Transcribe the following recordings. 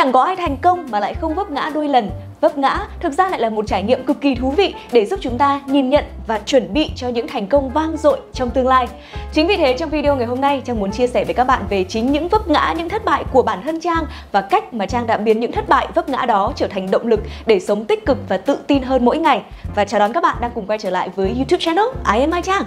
Chẳng có ai thành công mà lại không vấp ngã đôi lần. Vấp ngã thực ra lại là một trải nghiệm cực kỳ thú vị để giúp chúng ta nhìn nhận và chuẩn bị cho những thành công vang dội trong tương lai. Chính vì thế trong video ngày hôm nay, Trang muốn chia sẻ với các bạn về chính những vấp ngã, những thất bại của bản thân Trang và cách mà Trang đã biến những thất bại, vấp ngã đó trở thành động lực để sống tích cực và tự tin hơn mỗi ngày. Và chào đón các bạn đang cùng quay trở lại với YouTube channel I Am Mai Trang.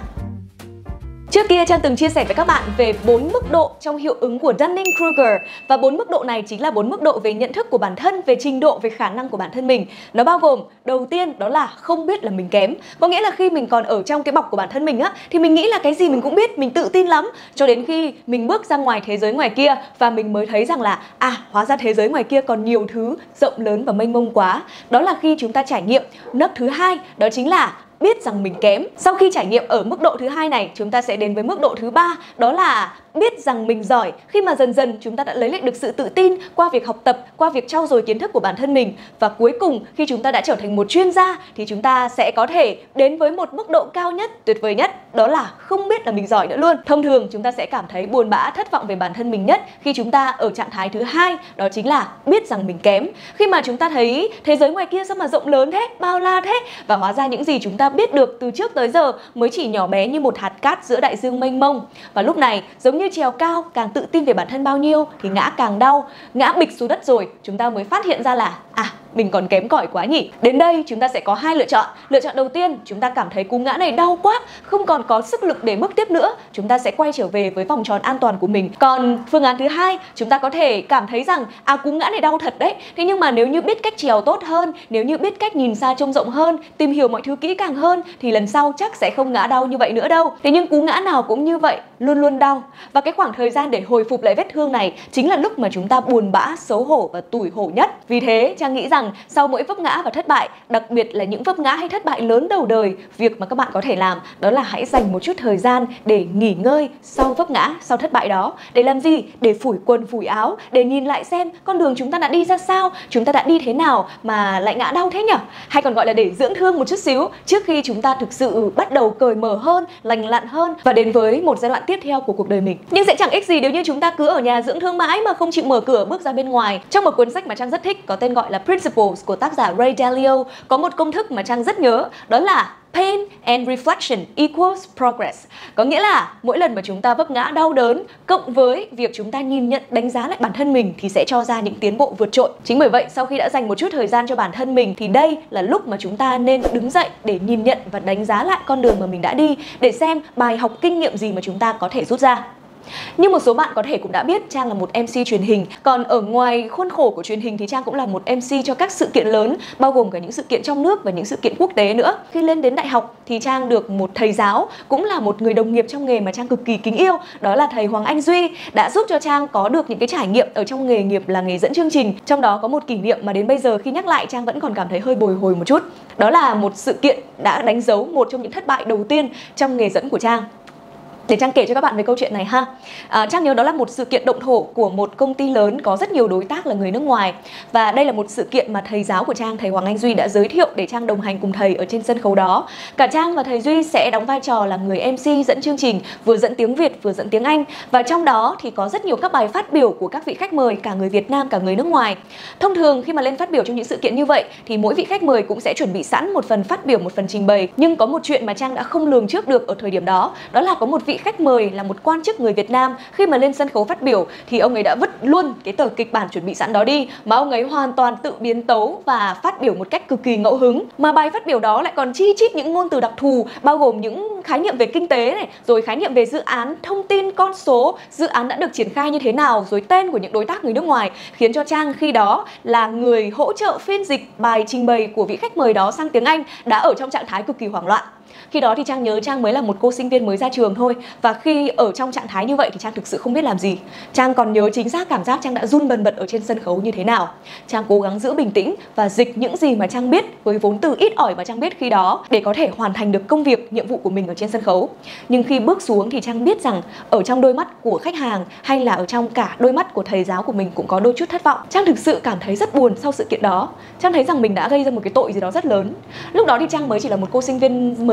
Trước kia Trang từng chia sẻ với các bạn về 4 mức độ trong hiệu ứng của Dunning-Kruger. Và 4 mức độ này chính là 4 mức độ về nhận thức của bản thân, về trình độ, về khả năng của bản thân mình. Nó bao gồm, đầu tiên đó là không biết là mình kém. Có nghĩa là khi mình còn ở trong cái bọc của bản thân mình á, thì mình nghĩ là cái gì mình cũng biết, mình tự tin lắm. Cho đến khi mình bước ra ngoài thế giới ngoài kia và mình mới thấy rằng là hóa ra thế giới ngoài kia còn nhiều thứ rộng lớn và mênh mông quá. Đó là khi chúng ta trải nghiệm nấc thứ hai, đó chính là biết rằng mình kém. Sau khi trải nghiệm ở mức độ thứ hai này, chúng ta sẽ đến với mức độ thứ ba, đó là biết rằng mình giỏi. Khi mà dần dần chúng ta đã lấy lại được sự tự tin qua việc học tập, qua việc trau dồi kiến thức của bản thân mình. Và cuối cùng khi chúng ta đã trở thành một chuyên gia thì chúng ta sẽ có thể đến với một mức độ cao nhất, tuyệt vời nhất, đó là không biết là mình giỏi nữa luôn. Thông thường chúng ta sẽ cảm thấy buồn bã, thất vọng về bản thân mình nhất khi chúng ta ở trạng thái thứ hai, đó chính là biết rằng mình kém. Khi mà chúng ta thấy thế giới ngoài kia sao mà rộng lớn thế, bao la thế, và hóa ra những gì chúng ta biết được từ trước tới giờ mới chỉ nhỏ bé như một hạt cát giữa đại dương mênh mông. Và lúc này giống như trèo cao, càng tự tin về bản thân bao nhiêu thì ngã càng đau. Ngã bịch xuống đất rồi chúng ta mới phát hiện ra là mình còn kém cỏi quá nhỉ. Đến đây chúng ta sẽ có hai lựa chọn. Lựa chọn đầu tiên, chúng ta cảm thấy cú ngã này đau quá, không còn có sức lực để bước tiếp nữa, chúng ta sẽ quay trở về với vòng tròn an toàn của mình. Còn phương án thứ hai, chúng ta có thể cảm thấy rằng cú ngã này đau thật đấy, thế nhưng mà nếu như biết cách trèo tốt hơn, nếu như biết cách nhìn xa trông rộng hơn, tìm hiểu mọi thứ kỹ càng hơn thì lần sau chắc sẽ không ngã đau như vậy nữa đâu. Thế nhưng cú ngã nào cũng như vậy, luôn luôn đau. Và cái khoảng thời gian để hồi phục lại vết thương này chính là lúc mà chúng ta buồn bã, xấu hổ và tủi hổ nhất. Vì thế Trang nghĩ rằng sau mỗi vấp ngã và thất bại, đặc biệt là những vấp ngã hay thất bại lớn đầu đời, việc mà các bạn có thể làm đó là hãy dành một chút thời gian để nghỉ ngơi sau vấp ngã, sau thất bại đó. Để làm gì? Để phủi quần phủi áo, để nhìn lại xem con đường chúng ta đã đi ra sao, chúng ta đã đi thế nào mà lại ngã đau thế nhỉ? Hay còn gọi là để dưỡng thương một chút xíu trước khi chúng ta thực sự bắt đầu cởi mở hơn, lành lặn hơn và đến với một giai đoạn tiếp theo của cuộc đời mình. Nhưng sẽ chẳng ích gì nếu như chúng ta cứ ở nhà dưỡng thương mãi mà không chịu mở cửa bước ra bên ngoài. Trong một cuốn sách mà Trang rất thích có tên gọi là Principles của tác giả Ray Dalio, có một công thức mà Trang rất nhớ, đó là Pain and reflection equals progress. Có nghĩa là mỗi lần mà chúng ta vấp ngã đau đớn cộng với việc chúng ta nhìn nhận, đánh giá lại bản thân mình thì sẽ cho ra những tiến bộ vượt trội. Chính bởi vậy sau khi đã dành một chút thời gian cho bản thân mình thì đây là lúc mà chúng ta nên đứng dậy để nhìn nhận và đánh giá lại con đường mà mình đã đi, để xem bài học kinh nghiệm gì mà chúng ta có thể rút ra. Như một số bạn có thể cũng đã biết, Trang là một MC truyền hình. Còn ở ngoài khuôn khổ của truyền hình thì Trang cũng là một MC cho các sự kiện lớn, bao gồm cả những sự kiện trong nước và những sự kiện quốc tế nữa. Khi lên đến đại học thì Trang được một thầy giáo, cũng là một người đồng nghiệp trong nghề mà Trang cực kỳ kính yêu, đó là thầy Hoàng Anh Duy, đã giúp cho Trang có được những cái trải nghiệm ở trong nghề nghiệp là nghề dẫn chương trình. Trong đó có một kỷ niệm mà đến bây giờ khi nhắc lại Trang vẫn còn cảm thấy hơi bồi hồi một chút. Đó là một sự kiện đã đánh dấu một trong những thất bại đầu tiên trong nghề dẫn của Trang. Để Trang kể cho các bạn về câu chuyện này ha. Trang nhớ đó là một sự kiện động thổ của một công ty lớn có rất nhiều đối tác là người nước ngoài. Và đây là một sự kiện mà thầy giáo của Trang, thầy Hoàng Anh Duy đã giới thiệu để Trang đồng hành cùng thầy ở trên sân khấu đó. Cả Trang và thầy Duy sẽ đóng vai trò là người MC dẫn chương trình, vừa dẫn tiếng Việt vừa dẫn tiếng Anh. Và trong đó thì có rất nhiều các bài phát biểu của các vị khách mời, cả người Việt Nam cả người nước ngoài. Thông thường khi mà lên phát biểu trong những sự kiện như vậy thì mỗi vị khách mời cũng sẽ chuẩn bị sẵn một phần phát biểu, một phần trình bày. Nhưng có một chuyện mà Trang đã không lường trước được ở thời điểm đó, đó là có một vị khách mời là một quan chức người Việt Nam, khi mà lên sân khấu phát biểu thì ông ấy đã vứt luôn cái tờ kịch bản chuẩn bị sẵn đó đi, mà ông ấy hoàn toàn tự biến tấu và phát biểu một cách cực kỳ ngẫu hứng. Mà bài phát biểu đó lại còn chi chít những ngôn từ đặc thù, bao gồm những khái niệm về kinh tế này, rồi khái niệm về dự án, thông tin, con số, dự án đã được triển khai như thế nào, rồi tên của những đối tác người nước ngoài, khiến cho Trang khi đó là người hỗ trợ phiên dịch bài trình bày của vị khách mời đó sang tiếng Anh đã ở trong trạng thái cực kỳ hoảng loạn. Khi đó thì Trang nhớ Trang mới là một cô sinh viên mới ra trường thôi. Và khi ở trong trạng thái như vậy thì Trang thực sự không biết làm gì. Trang còn nhớ chính xác cảm giác Trang đã run bần bật ở trên sân khấu như thế nào. Trang cố gắng giữ bình tĩnh và dịch những gì mà Trang biết với vốn từ ít ỏi mà Trang biết khi đó để có thể hoàn thành được công việc, nhiệm vụ của mình ở trên sân khấu. Nhưng khi bước xuống thì Trang biết rằng ở trong đôi mắt của khách hàng hay là ở trong cả đôi mắt của thầy giáo của mình cũng có đôi chút thất vọng. Trang thực sự cảm thấy rất buồn sau sự kiện đó. Trang thấy rằng mình đã gây ra một cái tội gì đó rất lớn. Lúc đó thì Trang mới chỉ là một cô sinh viên mới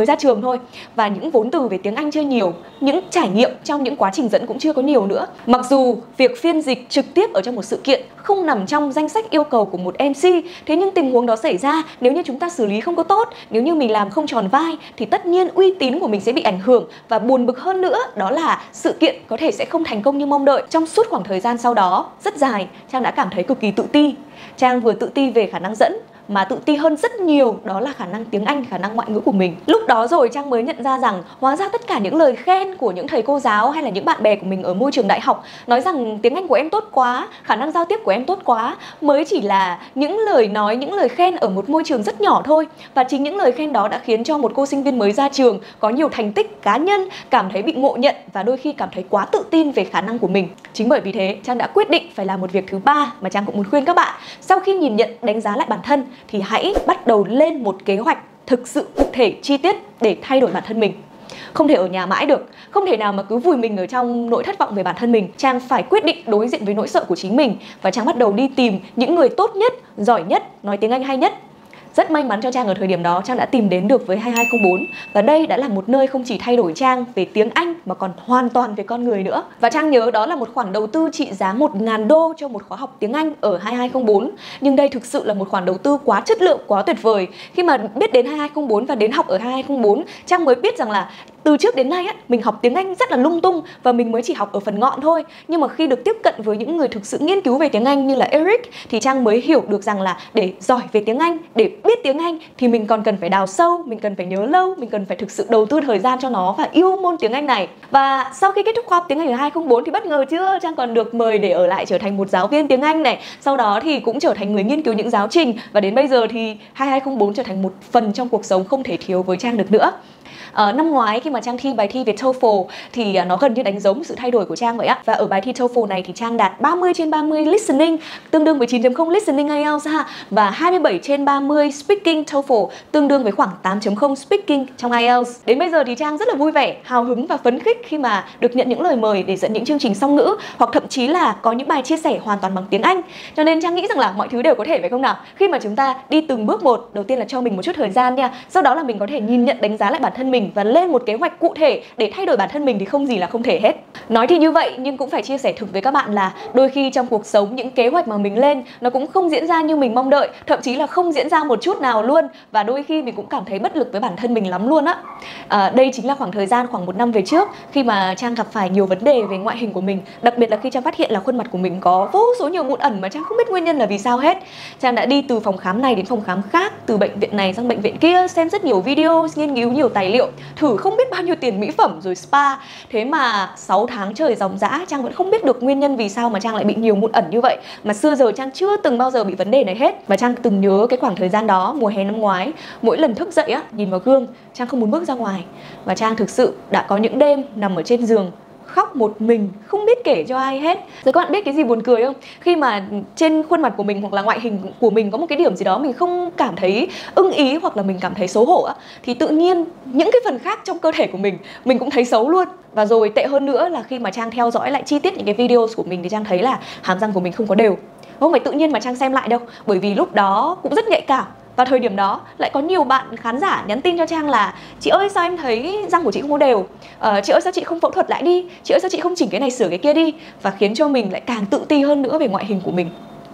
mới ra trường thôi, và những vốn từ về tiếng Anh chưa nhiều, những trải nghiệm trong những quá trình dẫn cũng chưa có nhiều nữa. Mặc dù việc phiên dịch trực tiếp ở trong một sự kiện không nằm trong danh sách yêu cầu của một MC, thế nhưng tình huống đó xảy ra, nếu như chúng ta xử lý không có tốt, nếu như mình làm không tròn vai thì tất nhiên uy tín của mình sẽ bị ảnh hưởng, và buồn bực hơn nữa đó là sự kiện có thể sẽ không thành công như mong đợi. Trong suốt khoảng thời gian sau đó rất dài, Trang đã cảm thấy cực kỳ tự ti. Trang vừa tự ti về khả năng dẫn, mà tự ti hơn rất nhiều đó là khả năng tiếng Anh, khả năng ngoại ngữ của mình. Lúc đó rồi Trang mới nhận ra rằng hóa ra tất cả những lời khen của những thầy cô giáo hay là những bạn bè của mình ở môi trường đại học nói rằng tiếng Anh của em tốt quá, khả năng giao tiếp của em tốt quá, mới chỉ là những lời nói, những lời khen ở một môi trường rất nhỏ thôi. Và chính những lời khen đó đã khiến cho một cô sinh viên mới ra trường có nhiều thành tích cá nhân cảm thấy bị ngộ nhận và đôi khi cảm thấy quá tự tin về khả năng của mình. Chính bởi vì thế Trang đã quyết định phải làm một việc thứ ba mà Trang cũng muốn khuyên các bạn. Sau khi nhìn nhận, đánh giá lại bản thân thì hãy bắt đầu lên một kế hoạch thực sự cụ thể, chi tiết để thay đổi bản thân mình. Không thể ở nhà mãi được, không thể nào mà cứ vùi mình ở trong nỗi thất vọng về bản thân mình. Trang phải quyết định đối diện với nỗi sợ của chính mình, và Trang bắt đầu đi tìm những người tốt nhất, giỏi nhất, nói tiếng Anh hay nhất. Rất may mắn cho Trang ở thời điểm đó, Trang đã tìm đến được với 2204. Và đây đã là một nơi không chỉ thay đổi Trang về tiếng Anh mà còn hoàn toàn về con người nữa. Và Trang nhớ đó là một khoản đầu tư trị giá 1.000 đô cho một khóa học tiếng Anh ở 2204. Nhưng đây thực sự là một khoản đầu tư quá chất lượng, quá tuyệt vời. Khi mà biết đến 2204 và đến học ở 2204, Trang mới biết rằng là từ trước đến nay mình học tiếng Anh rất là lung tung và mình mới chỉ học ở phần ngọn thôi. Nhưng mà khi được tiếp cận với những người thực sự nghiên cứu về tiếng Anh như là Eric thì Trang mới hiểu được rằng là để giỏi về tiếng Anh, để biết tiếng Anh thì mình còn cần phải đào sâu, mình cần phải nhớ lâu, mình cần phải thực sự đầu tư thời gian cho nó và yêu môn tiếng Anh này. Và sau khi kết thúc khóa học tiếng Anh ở 204 thì bất ngờ chưa, Trang còn được mời để ở lại trở thành một giáo viên tiếng Anh này. Sau đó thì cũng trở thành người nghiên cứu những giáo trình, và đến bây giờ thì 2204 trở thành một phần trong cuộc sống không thể thiếu với Trang được nữa. Năm ngoái khi mà Trang thi bài thi về TOEFL thì nó gần như đánh dấu sự thay đổi của Trang vậy á. Và ở bài thi TOEFL này thì Trang đạt 30/30 listening, tương đương với 9.0 listening IELTS ha, và 27/30 speaking TOEFL, tương đương với khoảng 8.0 speaking trong IELTS. Đến bây giờ thì Trang rất là vui vẻ, hào hứng và phấn khích khi mà được nhận những lời mời để dẫn những chương trình song ngữ, hoặc thậm chí là có những bài chia sẻ hoàn toàn bằng tiếng Anh. Cho nên Trang nghĩ rằng là mọi thứ đều có thể, phải không nào? Khi mà chúng ta đi từng bước một, đầu tiên là cho mình một chút thời gian nha, sau đó là mình có thể nhìn nhận, đánh giá lại bản thân mình và lên một kế hoạch cụ thể để thay đổi bản thân mình thì không gì là không thể hết. Nói thì như vậy nhưng cũng phải chia sẻ thực với các bạn là đôi khi trong cuộc sống những kế hoạch mà mình lên nó cũng không diễn ra như mình mong đợi, thậm chí là không diễn ra một chút nào luôn, và đôi khi mình cũng cảm thấy bất lực với bản thân mình lắm luôn á. Đây chính là khoảng thời gian khoảng 1 năm về trước khi mà Trang gặp phải nhiều vấn đề về ngoại hình của mình, đặc biệt là khi Trang phát hiện là khuôn mặt của mình có vô số nhiều mụn ẩn mà Trang không biết nguyên nhân là vì sao hết. Trang đã đi từ phòng khám này đến phòng khám khác, từ bệnh viện này sang bệnh viện kia, xem rất nhiều video, nghiên cứu nhiều tài liệu, thử không biết bao nhiêu tiền mỹ phẩm rồi spa. Thế mà 6 tháng trời ròng rã Trang vẫn không biết được nguyên nhân vì sao mà Trang lại bị nhiều mụn ẩn như vậy, mà xưa giờ Trang chưa từng bao giờ bị vấn đề này hết. Và Trang từng nhớ cái khoảng thời gian đó, mùa hè năm ngoái, mỗi lần thức dậy á, nhìn vào gương Trang không muốn bước ra ngoài, và Trang thực sự đã có những đêm nằm ở trên giường khóc một mình, không biết kể cho ai hết. Rồi các bạn biết cái gì buồn cười không? Khi mà trên khuôn mặt của mình hoặc là ngoại hình của mình có một cái điểm gì đó mình không cảm thấy ưng ý, hoặc là mình cảm thấy xấu hổ á, thì tự nhiên những cái phần khác trong cơ thể của mình cũng thấy xấu luôn. Và rồi tệ hơn nữa là khi mà Trang theo dõi lại chi tiết những cái video của mình thì Trang thấy là hàm răng của mình không có đều. Không phải tự nhiên mà Trang xem lại đâu, bởi vì lúc đó cũng rất nhạy cảm. Và thời điểm đó lại có nhiều bạn khán giả nhắn tin cho Trang là: chị ơi sao em thấy răng của chị không có đều, chị ơi sao chị không phẫu thuật lại đi, chị ơi sao chị không chỉnh cái này sửa cái kia đi. Và khiến cho mình lại càng tự ti hơn nữa về ngoại hình của mình.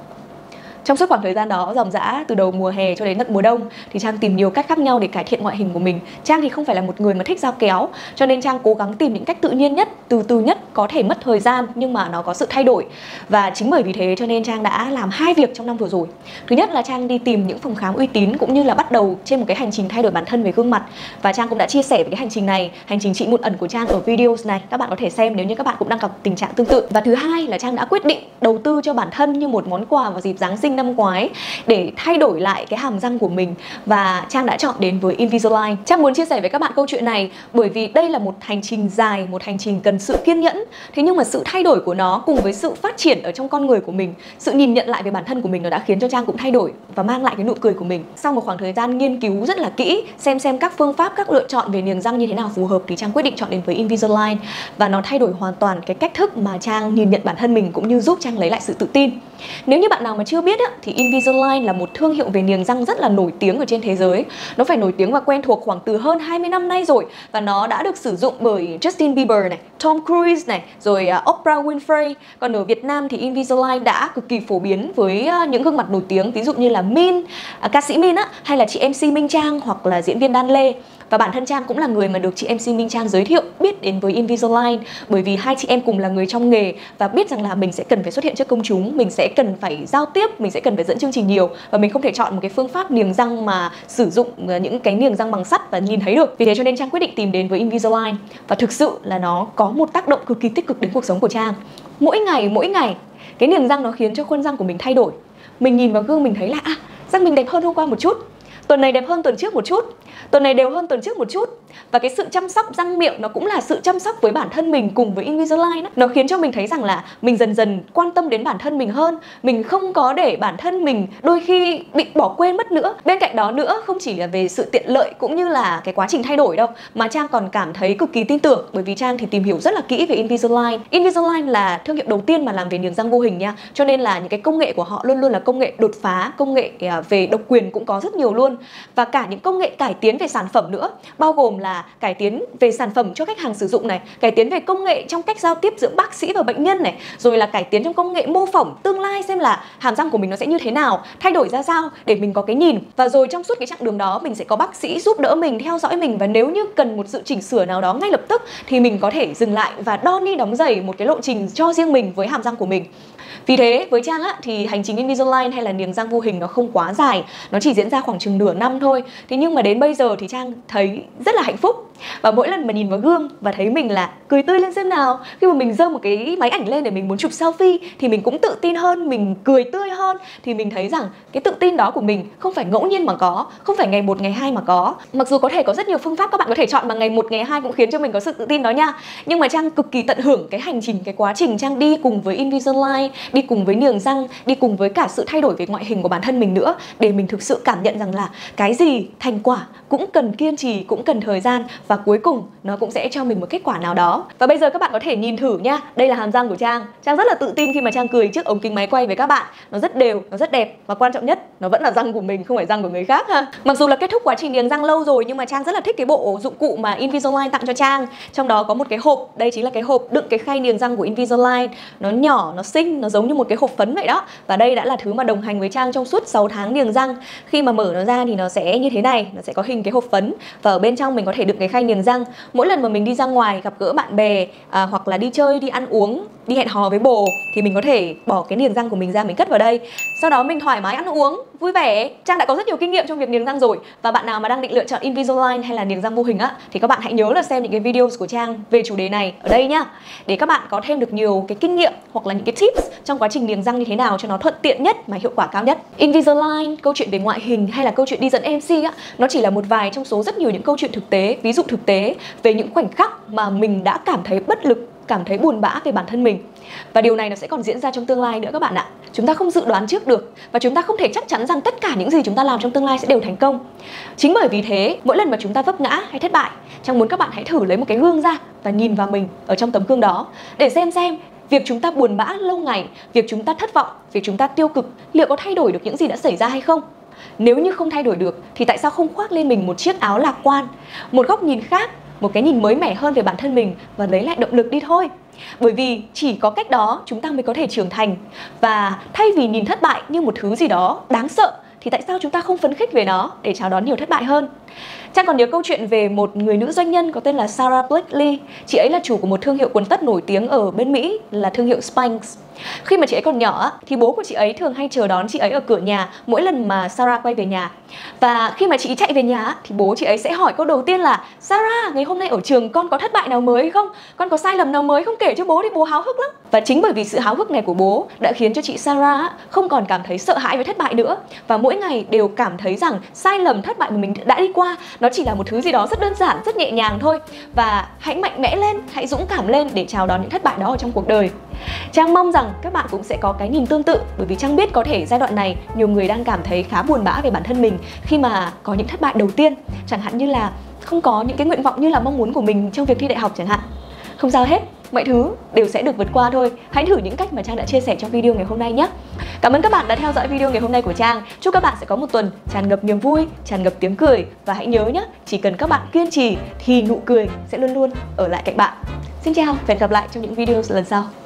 Trong suốt khoảng thời gian đó ròng rã từ đầu mùa hè cho đến tận mùa đông thì Trang tìm nhiều cách khác nhau để cải thiện ngoại hình của mình. Trang thì không phải là một người mà thích dao kéo, cho nên Trang cố gắng tìm những cách tự nhiên nhất, từ từ nhất, có thể mất thời gian nhưng mà nó có sự thay đổi. Và chính bởi vì thế cho nên Trang đã làm 2 việc trong năm vừa rồi. Thứ nhất là Trang đi tìm những phòng khám uy tín cũng như là bắt đầu trên một cái hành trình thay đổi bản thân về gương mặt. Và Trang cũng đã chia sẻ về cái hành trình này, hành trình trị mụn ẩn của Trang ở video này. Các bạn có thể xem nếu như các bạn cũng đang gặp tình trạng tương tự. Và thứ hai là Trang đã quyết định đầu tư cho bản thân như một món quà vào dịp Giáng sinh năm ngoái để thay đổi lại cái hàm răng của mình, và Trang đã chọn đến với Invisalign. Trang muốn chia sẻ với các bạn câu chuyện này bởi vì đây là một hành trình dài, một hành trình cần sự kiên nhẫn. Thế nhưng mà sự thay đổi của nó cùng với sự phát triển ở trong con người của mình, sự nhìn nhận lại về bản thân của mình, nó đã khiến cho Trang cũng thay đổi và mang lại cái nụ cười của mình. Sau một khoảng thời gian nghiên cứu rất là kỹ, xem các phương pháp, các lựa chọn về niềng răng như thế nào phù hợp, thì Trang quyết định chọn đến với Invisalign. Và nó thay đổi hoàn toàn cái cách thức mà Trang nhìn nhận bản thân mình, cũng như giúp Trang lấy lại sự tự tin. Nếu như bạn nào mà chưa biết thì Invisalign là một thương hiệu về niềng răng rất là nổi tiếng ở trên thế giới. Nó phải nổi tiếng và quen thuộc khoảng từ hơn 20 năm nay rồi. Và nó đã được sử dụng bởi Justin Bieber này, Tom Cruise này, rồi Oprah Winfrey. Còn ở Việt Nam thì Invisalign đã cực kỳ phổ biến với những gương mặt nổi tiếng, ví dụ như là Min, ca sĩ Min hay là chị MC Minh Trang, hoặc là diễn viên Đan Lê. Và bản thân Trang cũng là người mà được chị MC Minh Trang giới thiệu biết đến với Invisalign, bởi vì hai chị em cùng là người trong nghề và biết rằng là mình sẽ cần phải xuất hiện trước công chúng, mình sẽ cần phải giao tiếp, mình sẽ cần phải dẫn chương trình nhiều, và mình không thể chọn một cái phương pháp niềng răng mà sử dụng những cái niềng răng bằng sắt và nhìn thấy được. Vì thế cho nên Trang quyết định tìm đến với Invisalign, và thực sự là nó có một tác động cực kỳ tích cực đến cuộc sống của Trang. Mỗi ngày cái niềng răng nó khiến cho khuôn răng của mình thay đổi. Mình nhìn vào gương mình thấy là răng mình đẹp hơn hôm qua một chút, tuần này đẹp hơn tuần trước một chút, tuần này đều hơn tuần trước một chút. Và cái sự chăm sóc răng miệng nó cũng là sự chăm sóc với bản thân mình cùng với Invisalign. Nó khiến cho mình thấy rằng là mình dần dần quan tâm đến bản thân mình hơn. Mình không có để bản thân mình đôi khi bị bỏ quên mất nữa. Bên cạnh đó nữa, không chỉ là về sự tiện lợi cũng như là cái quá trình thay đổi đâu, mà Trang còn cảm thấy cực kỳ tin tưởng, bởi vì Trang thì tìm hiểu rất là kỹ về Invisalign. Invisalign là thương hiệu đầu tiên mà làm về niềng răng vô hình nha. Cho nên là những cái công nghệ của họ luôn luôn là công nghệ đột phá, công nghệ về độc quyền cũng có rất nhiều luôn. Và cả những công nghệ cải tiến về sản phẩm nữa, bao gồm là cải tiến về sản phẩm cho khách hàng sử dụng này, cải tiến về công nghệ trong cách giao tiếp giữa bác sĩ và bệnh nhân này, rồi là cải tiến trong công nghệ mô phỏng tương lai xem là hàm răng của mình nó sẽ như thế nào, thay đổi ra sao để mình có cái nhìn. Và rồi trong suốt cái chặng đường đó mình sẽ có bác sĩ giúp đỡ mình, theo dõi mình, và nếu như cần một sự chỉnh sửa nào đó ngay lập tức thì mình có thể dừng lại và đo ni đóng giày một cái lộ trình cho riêng mình với hàm răng của mình. Vì thế với Trang thì hành trình Invisalign hay là niềng răng vô hình nó không quá dài, nó chỉ diễn ra khoảng chừng nửa năm thôi. Thế nhưng mà đến bây giờ thì Trang thấy rất là hạnh phúc. Và mỗi lần mà nhìn vào gương và thấy mình là cười tươi lên xem nào, khi mà mình giơ một cái máy ảnh lên để mình muốn chụp selfie thì mình cũng tự tin hơn, mình cười tươi hơn, thì mình thấy rằng cái tự tin đó của mình không phải ngẫu nhiên mà có, không phải ngày một ngày hai mà có. Mặc dù có thể có rất nhiều phương pháp các bạn có thể chọn mà ngày một ngày hai cũng khiến cho mình có sự tự tin đó nha, nhưng mà Trang cực kỳ tận hưởng cái hành trình, cái quá trình Trang đi cùng với Invisalign, đi cùng với niềng răng, đi cùng với cả sự thay đổi về ngoại hình của bản thân mình nữa, để mình thực sự cảm nhận rằng là cái gì thành quả cũng cần kiên trì, cũng cần thời gian, và cuối cùng nó cũng sẽ cho mình một kết quả nào đó. Và bây giờ các bạn có thể nhìn thử nha. Đây là hàm răng của Trang. Trang rất là tự tin khi mà Trang cười trước ống kính máy quay với các bạn. Nó rất đều, nó rất đẹp, và quan trọng nhất, nó vẫn là răng của mình, không phải răng của người khác ha. Mặc dù là kết thúc quá trình niềng răng lâu rồi, nhưng mà Trang rất là thích cái bộ dụng cụ mà Invisalign tặng cho Trang. Trong đó có một cái hộp, đây chính là cái hộp đựng cái khay niềng răng của Invisalign. Nó nhỏ, nó xinh, nó giống như một cái hộp phấn vậy đó. Và đây đã là thứ mà đồng hành với Trang trong suốt 6 tháng niềng răng. Khi mà mở nó ra thì nó sẽ như thế này, nó sẽ có hình cái hộp phấn, và ở bên trong mình có thể đựng cái khay niềng răng. Mỗi lần mà mình đi ra ngoài gặp gỡ bạn bè, hoặc là đi chơi, đi ăn uống, đi hẹn hò với bồ, thì mình có thể bỏ cái niềng răng của mình ra, mình cất vào đây. Sau đó mình thoải mái ăn uống, vui vẻ. Trang đã có rất nhiều kinh nghiệm trong việc niềng răng rồi. Và bạn nào mà đang định lựa chọn Invisalign hay là niềng răng vô hình thì các bạn hãy nhớ là xem những cái video của Trang về chủ đề này ở đây nhá, để các bạn có thêm được nhiều cái kinh nghiệm hoặc là những cái tips trong quá trình niềng răng như thế nào cho nó thuận tiện nhất mà hiệu quả cao nhất. Invisalign, câu chuyện về ngoại hình hay là câu chuyện đi dẫn MC nó chỉ là một vài trong số rất nhiều những câu chuyện thực tế, ví dụ thực tế về những khoảnh khắc mà mình đã cảm thấy bất lực, cảm thấy buồn bã về bản thân mình. Và điều này nó sẽ còn diễn ra trong tương lai nữa các bạn ạ. Chúng ta không dự đoán trước được, và chúng ta không thể chắc chắn rằng tất cả những gì chúng ta làm trong tương lai sẽ đều thành công. Chính bởi vì thế, mỗi lần mà chúng ta vấp ngã hay thất bại, Trang muốn các bạn hãy thử lấy một cái gương ra và nhìn vào mình ở trong tấm gương đó, để xem việc chúng ta buồn bã lâu ngày, việc chúng ta thất vọng, việc chúng ta tiêu cực, liệu có thay đổi được những gì đã xảy ra hay không? Nếu như không thay đổi được thì tại sao không khoác lên mình một chiếc áo lạc quan, một góc nhìn khác, một cái nhìn mới mẻ hơn về bản thân mình và lấy lại động lực đi thôi. Bởi vì chỉ có cách đó chúng ta mới có thể trưởng thành. Và thay vì nhìn thất bại như một thứ gì đó đáng sợ, thì tại sao chúng ta không phấn khích về nó để chào đón nhiều thất bại hơn? Trang còn nhớ câu chuyện về một người nữ doanh nhân có tên là Sara Blakely. Chị ấy là chủ của một thương hiệu quần tất nổi tiếng ở bên Mỹ là thương hiệu Spanx. Khi mà chị ấy còn nhỏ á, thì bố của chị ấy thường hay chờ đón chị ấy ở cửa nhà mỗi lần mà Sarah quay về nhà. Và khi mà chị chạy về nhà á, thì bố chị ấy sẽ hỏi câu đầu tiên là: Sarah, ngày hôm nay ở trường con có thất bại nào mới không? Con có sai lầm nào mới không, kể cho bố đi, bố háo hức lắm. Và chính bởi vì sự háo hức này của bố đã khiến cho chị Sarah á, không còn cảm thấy sợ hãi với thất bại nữa. Và mỗi ngày đều cảm thấy rằng sai lầm, thất bại mà mình đã đi qua nó chỉ là một thứ gì đó rất đơn giản, rất nhẹ nhàng thôi. Và hãy mạnh mẽ lên, hãy dũng cảm lên để chào đón những thất bại đó ở trong cuộc đời. Trang mong rằng các bạn cũng sẽ có cái nhìn tương tự, bởi vì Trang biết có thể giai đoạn này nhiều người đang cảm thấy khá buồn bã về bản thân mình khi mà có những thất bại đầu tiên, chẳng hạn như là không có những cái nguyện vọng như là mong muốn của mình trong việc thi đại học chẳng hạn. Không sao hết, mọi thứ đều sẽ được vượt qua thôi. Hãy thử những cách mà Trang đã chia sẻ trong video ngày hôm nay nhé. Cảm ơn các bạn đã theo dõi video ngày hôm nay của Trang. Chúc các bạn sẽ có một tuần tràn ngập niềm vui, tràn ngập tiếng cười. Và hãy nhớ nhé, chỉ cần các bạn kiên trì thì nụ cười sẽ luôn luôn ở lại cạnh bạn. Xin chào và hẹn gặp lại trong những video lần sau.